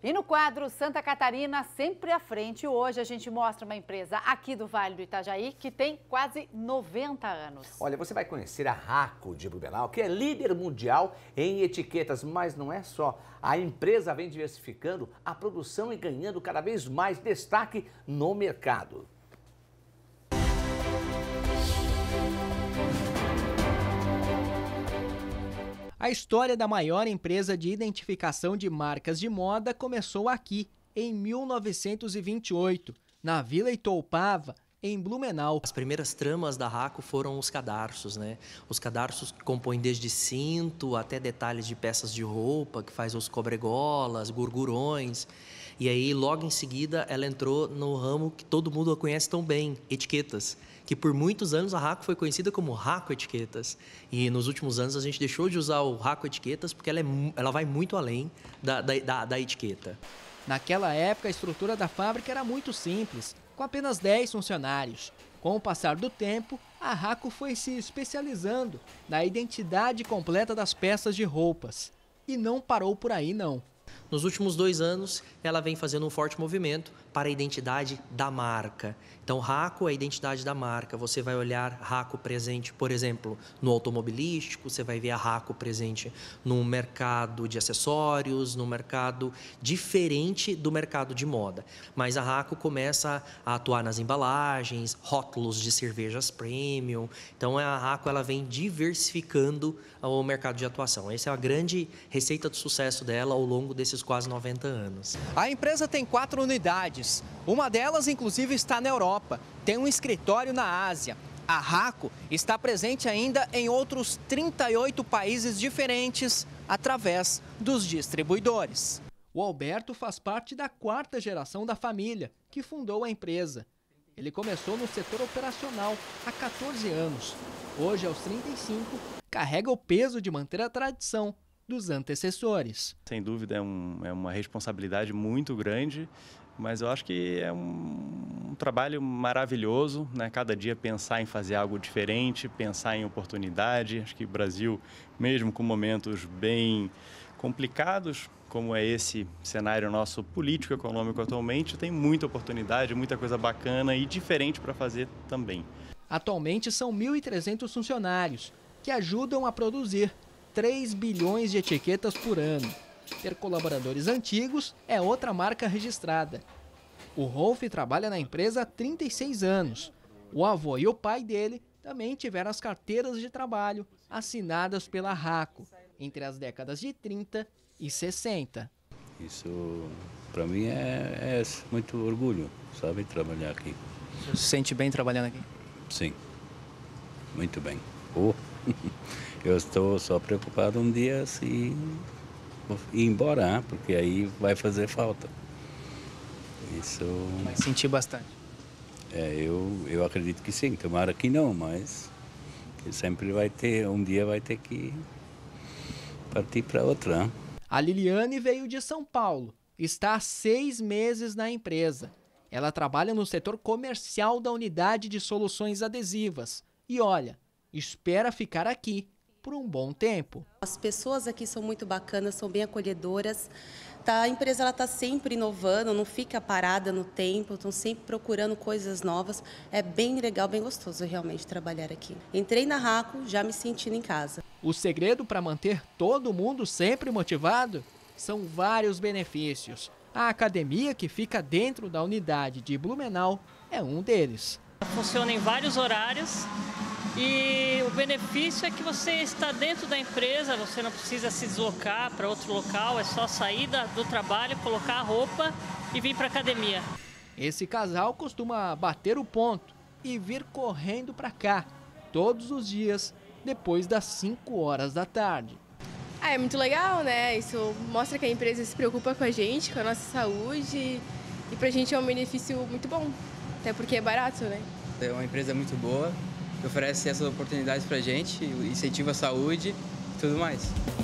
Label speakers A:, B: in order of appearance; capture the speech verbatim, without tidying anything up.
A: E no quadro Santa Catarina, sempre à frente, hoje a gente mostra uma empresa aqui do Vale do Itajaí que tem quase noventa anos.
B: Olha, você vai conhecer a Raco de Blumenau, que é líder mundial em etiquetas, mas não é só. A empresa vem diversificando a produção e ganhando cada vez mais destaque no mercado.
C: A história da maior empresa de identificação de marcas de moda começou aqui, em mil novecentos e vinte e oito, na Vila Itoupava, em Blumenau.
D: As primeiras tramas da Raco foram os cadarços, né? Os cadarços que compõem desde cinto até detalhes de peças de roupa, que faz os cobregolas, gurgurões. E aí, logo em seguida, ela entrou no ramo que todo mundo a conhece tão bem, etiquetas. Que por muitos anos a Raco foi conhecida como Raco Etiquetas. E nos últimos anos a gente deixou de usar o Raco Etiquetas porque ela, é, ela vai muito além da, da, da, da etiqueta.
C: Naquela época, a estrutura da fábrica era muito simples, com apenas dez funcionários. Com o passar do tempo, a Raco foi se especializando na identidade completa das peças de roupas. E não parou por aí, não.
D: Nos últimos dois anos, ela vem fazendo um forte movimento para a identidade da marca. Então, Raco é a identidade da marca. Você vai olhar Raco presente, por exemplo, no automobilístico, você vai ver a Raco presente no mercado de acessórios, no mercado diferente do mercado de moda. Mas a Raco começa a atuar nas embalagens, rótulos de cervejas premium. Então, a Raco ela vem diversificando o mercado de atuação. Essa é a grande receita do sucesso dela ao longo desses quase noventa anos.
C: A empresa tem quatro unidades. Uma delas, inclusive, está na Europa. Tem um escritório na Ásia. A Raco está presente ainda em outros trinta e oito países diferentes através dos distribuidores. O Alberto faz parte da quarta geração da família que fundou a empresa. Ele começou no setor operacional há quatorze anos. Hoje, aos trinta e cinco, carrega o peso de manter a tradição dos antecessores.
E: Sem dúvida é, um, é uma responsabilidade muito grande, mas eu acho que é um, um trabalho maravilhoso, né? Cada dia pensar em fazer algo diferente, pensar em oportunidade. Acho que o Brasil, mesmo com momentos bem complicados, como é esse cenário nosso político-econômico atualmente, tem muita oportunidade, muita coisa bacana e diferente para fazer também.
C: Atualmente são mil e trezentos funcionários que ajudam a produzir três bilhões de etiquetas por ano. Ter colaboradores antigos é outra marca registrada. O Rolf trabalha na empresa há trinta e seis anos. O avô e o pai dele também tiveram as carteiras de trabalho assinadas pela Raco entre as décadas de trinta e sessenta.
F: Isso, para mim, é, é muito orgulho, sabe, trabalhar aqui.
C: Você se sente bem trabalhando aqui?
F: Sim, muito bem. Oh. Eu estou só preocupado um dia se ir embora, porque aí vai fazer falta. Isso...
C: Vai sentir bastante.
F: É, eu, eu acredito que sim, tomara que não, mas sempre vai ter, um dia vai ter que partir para outra.
C: A Liliane veio de São Paulo, está há seis meses na empresa. Ela trabalha no setor comercial da unidade de soluções adesivas. E olha, espera ficar aqui por um bom tempo.
G: As pessoas aqui são muito bacanas, são bem acolhedoras. Tá, a empresa está sempre inovando, não fica parada no tempo, estão sempre procurando coisas novas. É bem legal, bem gostoso realmente trabalhar aqui. Entrei na Raco, já me sentindo em casa.
C: O segredo para manter todo mundo sempre motivado são vários benefícios. A academia, que fica dentro da unidade de Blumenau, é um deles.
H: Funciona em vários horários. E o benefício é que você está dentro da empresa, você não precisa se deslocar para outro local, é só sair do trabalho, colocar a roupa e vir para a academia.
C: Esse casal costuma bater o ponto e vir correndo para cá, todos os dias, depois das cinco horas da tarde.
I: Ah, é muito legal, né? Isso mostra que a empresa se preocupa com a gente, com a nossa saúde, e pra gente é um benefício muito bom, até porque é barato, né?
J: É uma empresa muito boa, que oferece essas oportunidades pra gente, incentiva a saúde e tudo mais.